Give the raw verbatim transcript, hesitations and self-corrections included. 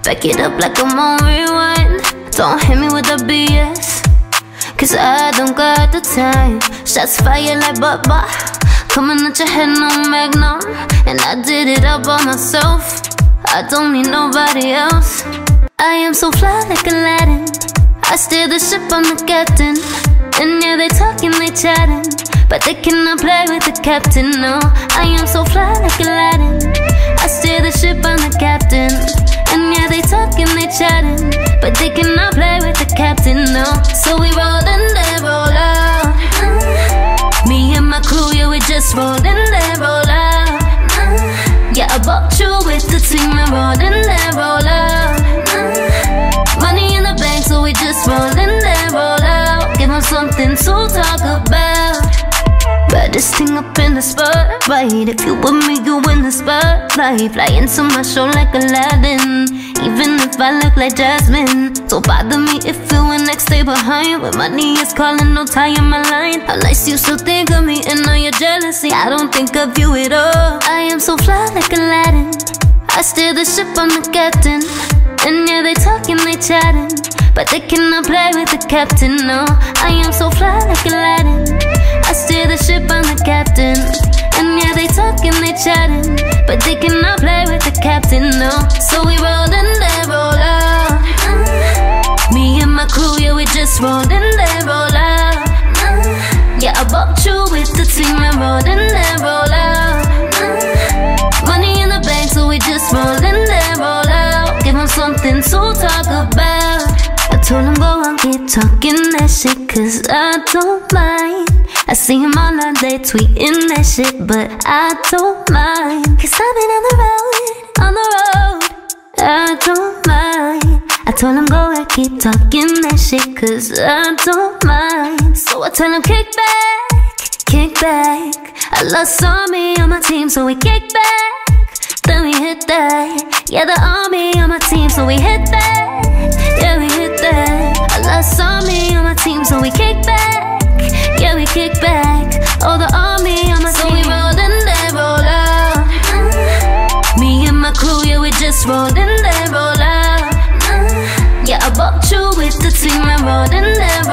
Back it up like I'm on rewind. Don't hit me with the B S, cause I don't got the time. Shots fire like Bubba, coming at your head, no magnum. And I did it all by myself, I don't need nobody else. I am so fly like Aladdin, I steer the ship, I'm the captain. And yeah, they talking, they chatting, but they cannot play with the captain, no. I am so fly like Aladdin, I steer the ship, I'm the captain. And yeah, they talking, they chatting, but they cannot play with the captain, no. So we roll and they roll out. Mm. Me and my crew, yeah, we just roll and they roll out. Mm. Yeah, I bought you with the team and roll and they roll out. Mm. Money in the bank, so we just roll and they roll out. Give them something to talk about. Baddest thing up in the spotlight. If you with me, you in the spotlight. Fly into my show like Aladdin, even if I look like Jasmine. Don't bother me if you were next, stay behind. When money is calling, no tie in my line. How nice you still think of me and all your jealousy. I don't think of you at all. I am so fly like Aladdin, I steer the ship, I'm the captain. And yeah, they talking, they chatting, but they cannot play with the captain, no. I am so fly like Aladdin, I steer the ship, I'm the captain. And yeah, they talking, they chatting, but they cannot play with the captain, no. So we roll and they roll out. Mm. Me and my crew, yeah, we just roll and they roll out. Mm. Yeah, I bought you with the team and roll and they roll out. Mm. Money in the bank, so we just roll and they roll out. Give them something to talk about. I told him go and keep talking that shit, cause I don't mind. I see him all night, they tweeting that shit, but I don't mind. Cause I've been on the road, on the road, I don't mind. I told him go and keep talking that shit, cause I don't mind. So I tell him kick back, kick back. I lost Army on my team, so we kick back, then we hit that. Yeah, the Army on my team, so we hit that. Yeah, we hit that. I lost Army on my team, so we kick back. Yeah, we kick back. Oh, the Army on my so team. So we roll and they roll out. Mm. Me and my crew, yeah, we just roll and they roll out. Mm. Yeah, I bought you with the team and roll and they